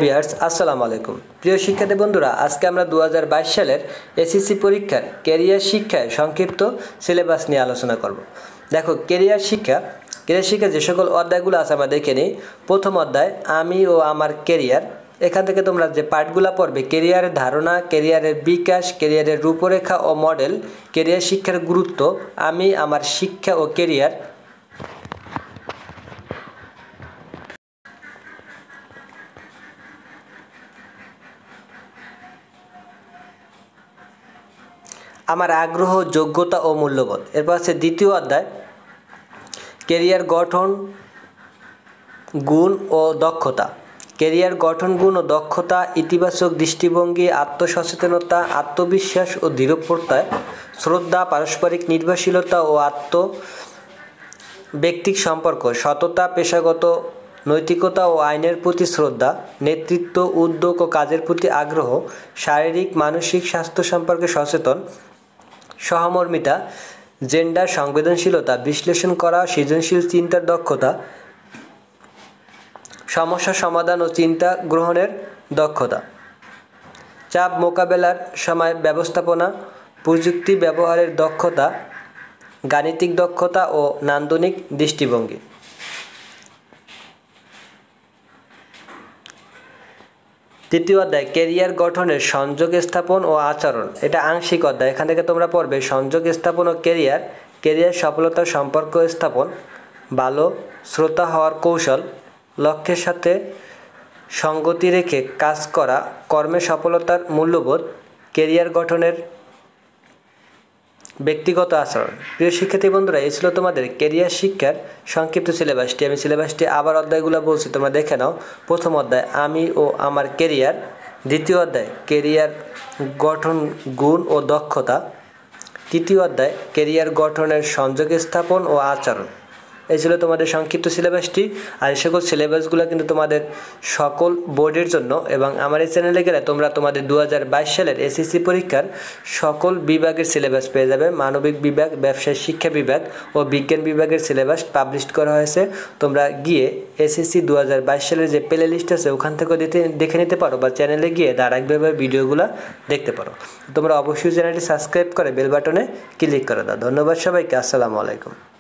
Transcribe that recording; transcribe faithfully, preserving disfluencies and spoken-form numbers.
Viewers আসসালামু আলাইকুম। প্রিয় শিক্ষার্থী বন্ধুরা, আজকে আমরা দু হাজার বাইশ সালের এসএসসি পরীক্ষার ক্যারিয়ার শিক্ষায় সংক্ষিপ্ত সিলেবাস নিয়ে আলোচনা করব। দেখো, ক্যারিয়ার শিক্ষা ক্যারিয়ার শিক্ষা যে সকল অধ্যায়গুলো আছে আমরা দেখে নিই। প্রথম অধ্যায় আমি ও আমার ক্যারিয়ার। এখান থেকে তোমরা যে পার্টগুলো পড়বে, ক্যারিয়ারের ধারণা, ক্যারিয়ারের বিকাশ, ক্যারিয়ারের রূপরেখা ও মডেল, ক্যারিয়ার শিক্ষার গুরুত্ব, আমি আমার শিক্ষা ও ক্যারিয়ার, আমার আগ্রহ, যোগ্যতা ও মূল্যবোধ। এরপর আছে দ্বিতীয় অধ্যায় ক্যারিয়ার গঠন, গুণ ও দক্ষতা। ক্যারিয়ার গঠন, গুণ ও দক্ষতা, ইতিবাচক দৃষ্টিভঙ্গি, আত্মসচেতনতা, আত্মবিশ্বাস ও দৃঢ়প্রত্যয়, শ্রদ্ধা, পারস্পরিক নির্ভরশীলতা ও আত্ম ব্যক্তিক সম্পর্ক, সততা, পেশাগত নৈতিকতা ও আইনের প্রতি শ্রদ্ধা, নেতৃত্ব, উদ্যোগ ও কাজের প্রতি আগ্রহ, শারীরিক মানসিক স্বাস্থ্য সম্পর্কে সচেতন, সহমর্মিতা, জেন্ডার সংবেদনশীলতা, বিশ্লেষণ করা, সৃজনশীল চিন্তার দক্ষতা, সমস্যা সমাধান ও চিন্তা গ্রহণের দক্ষতা, চাপ মোকাবেলার সময় ব্যবস্থাপনা, প্রযুক্তি ব্যবহারের দক্ষতা, গাণিতিক দক্ষতা ও নান্দনিক দৃষ্টিভঙ্গি। তৃতীয় অধ্যায় ক্যারিয়ার গঠনের সংযোগ স্থাপন ও আচরণ। এটা আংশিক অধ্যায়। এখান থেকে তোমরা পড়বে সংযোগ স্থাপন ও ক্যারিয়ার, ক্যারিয়ার সফলতার সম্পর্ক স্থাপন, ভালো শ্রোতা হওয়ার কৌশল, লক্ষ্যের সাথে সঙ্গতি রেখে কাজ করা, কর্মে সফলতার মূল্যবোধ, ক্যারিয়ার গঠনের ব্যক্তিগত আচরণ। প্রিয় শিক্ষার্থী বন্ধুরা, এই ছিল তোমাদের ক্যারিয়ার শিক্ষার সংক্ষিপ্ত সিলেবাসটি। আমি সিলেবাসটি আবার অধ্যায়গুলো বলছি, তোমরা দেখে নাও। প্রথম অধ্যায় আমি ও আমার ক্যারিয়ার, দ্বিতীয় অধ্যায় ক্যারিয়ার গঠন, গুণ ও দক্ষতা, তৃতীয় অধ্যায় ক্যারিয়ার গঠনের সংযোগ স্থাপন ও আচরণ। এই ছিল তোমাদের সংক্ষিপ্ত সিলেবাসটি। আর এই সকল সিলেবাসগুলো কিন্তু তোমাদের সকল বোর্ডের জন্য, এবং আমার এই চ্যানেলে গেলে তোমরা তোমাদের দু হাজার বাইশ সালের এসএসসি পরীক্ষার সকল বিভাগের সিলেবাস পেয়ে যাবে। মানবিক বিভাগ, ব্যবসায় শিক্ষা বিভাগ ও বিজ্ঞান বিভাগের সিলেবাস পাবলিশ করা হয়েছে। তোমরা গিয়ে এসএসসি দু হাজার বাইশ সালের যে প্লে লিস্ট আছে ওখান থেকেও দেখে নিতে পারো, বা চ্যানেলে গিয়ে ধারাবাহিকভাবে ভিডিওগুলো দেখতে পারো। তোমরা অবশ্যই চ্যানেলটি সাবস্ক্রাইব করে বেল বাটনে ক্লিক করে দাও। ধন্যবাদ সবাইকে। আসসালামু আলাইকুম।